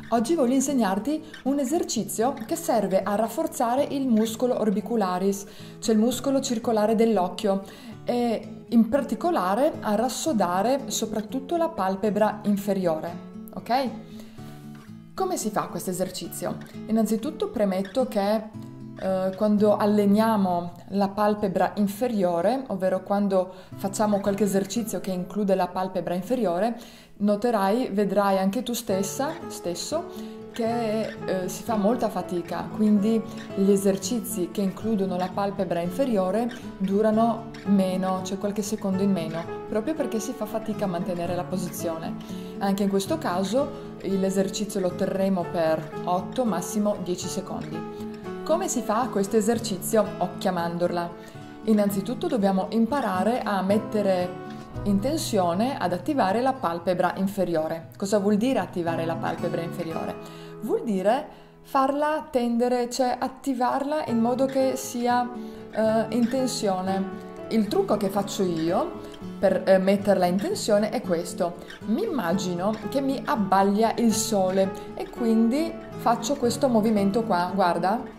Oggi voglio insegnarti un esercizio che serve a rafforzare il muscolo orbicularis, cioè il muscolo circolare dell'occhio, e in particolare a rassodare soprattutto la palpebra inferiore, ok? Come si fa questo esercizio? Innanzitutto premetto che quando alleniamo la palpebra inferiore, ovvero quando facciamo qualche esercizio che include la palpebra inferiore, vedrai anche tu stesso, che si fa molta fatica, quindi gli esercizi che includono la palpebra inferiore durano meno, cioè qualche secondo in meno, proprio perché si fa fatica a mantenere la posizione. Anche in questo caso l'esercizio lo terremo per 8, massimo 10 secondi. Come si fa questo esercizio occhio a mandorla? Innanzitutto dobbiamo imparare a mettere in tensione, ad attivare la palpebra inferiore. Cosa vuol dire attivare la palpebra inferiore? Vuol dire farla tendere, cioè attivarla in modo che sia in tensione. Il trucco che faccio io per metterla in tensione è questo. Mi immagino che mi abbaglia il sole e quindi faccio questo movimento qua, guarda.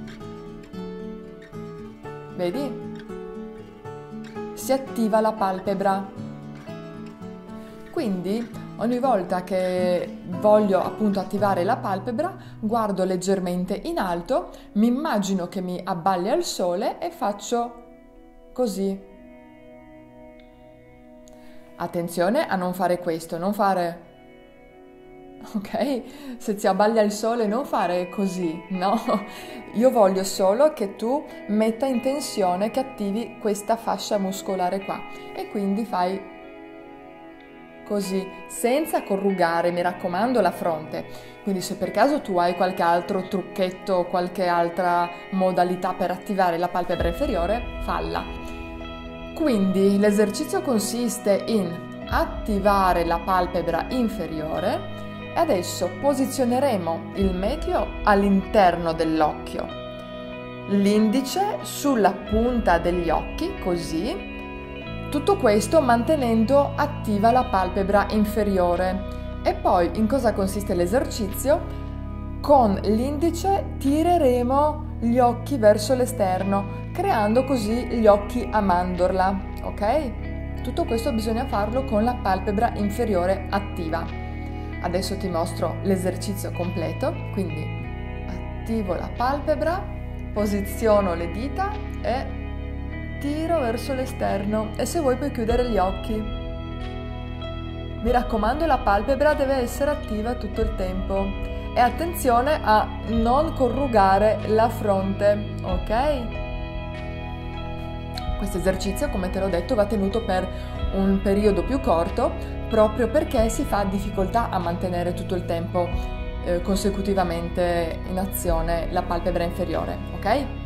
Vedi? Si attiva la palpebra. Quindi ogni volta che voglio appunto attivare la palpebra, guardo leggermente in alto, mi immagino che mi abbaglia il sole e faccio così. Attenzione a non fare questo, non fare... Ok? Se ti abbaglia il sole non fare così, no? Io voglio solo che tu metta in tensione, che attivi questa fascia muscolare qua e quindi fai così, senza corrugare, mi raccomando, la fronte. Quindi se per caso tu hai qualche altro trucchetto, qualche altra modalità per attivare la palpebra inferiore, falla. Quindi l'esercizio consiste in attivare la palpebra inferiore. E adesso posizioneremo il medio all'interno dell'occhio, l'indice sulla punta degli occhi, così. Tutto questo mantenendo attiva la palpebra inferiore. E poi in cosa consiste l'esercizio? Con l'indice tireremo gli occhi verso l'esterno, creando così gli occhi a mandorla, ok? Tutto questo bisogna farlo con la palpebra inferiore attiva. Adesso ti mostro l'esercizio completo, quindi attivo la palpebra, posiziono le dita e tiro verso l'esterno e se vuoi puoi chiudere gli occhi. Mi raccomando, la palpebra deve essere attiva tutto il tempo e attenzione a non corrugare la fronte, ok? Questo esercizio, come te l'ho detto, va tenuto per un periodo più corto proprio perché si fa difficoltà a mantenere tutto il tempo consecutivamente in azione la palpebra inferiore, ok?